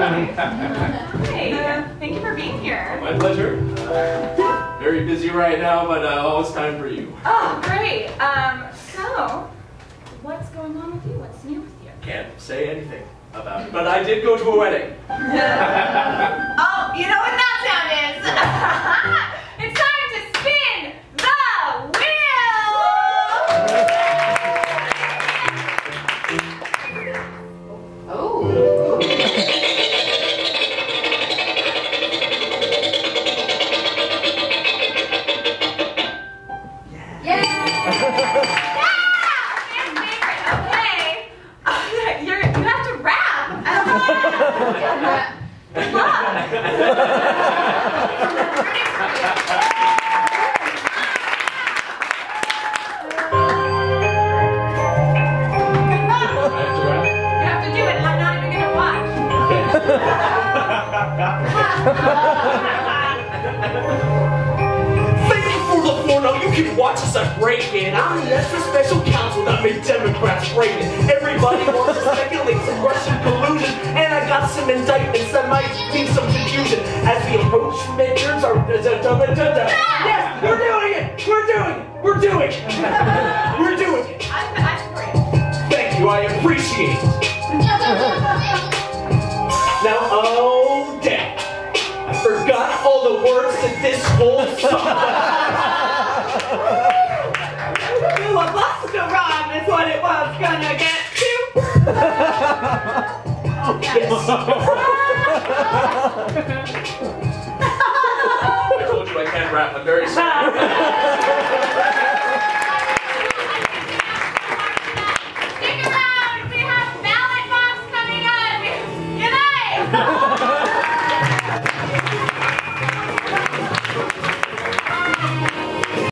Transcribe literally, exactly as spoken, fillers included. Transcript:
Hey, thank you for being here. My pleasure. Uh, very busy right now, but uh, always time for you. Oh, great. Um, so, what's going on with you? What's new with you? Can't say anything about it, but I did go to a wedding. Oh, you know what that sound is? It's time to spin the wheel! Oh. Yeah! Yeah! Fan favorite, okay. You're, you have to rap. Good luck. You have to do it, and I'm not even going to watch. Thank you for the floor. Now you can watch us at break-in. I'm the extra special counsel that made Democrats rate it. Everybody wants to speculate some Russian collusion, and I got some indictments that might mean some confusion as we approach midterms. Our yes, we're doing it. We're doing it. We're doing it. We're doing it. I'm, I'm great. Thank you. I appreciate it. Now, oh damn! I forgot all the words to this whole song. What was the rhyme is what it was gonna get to. Oh, yes. I told you I can't rap. I'm very sorry.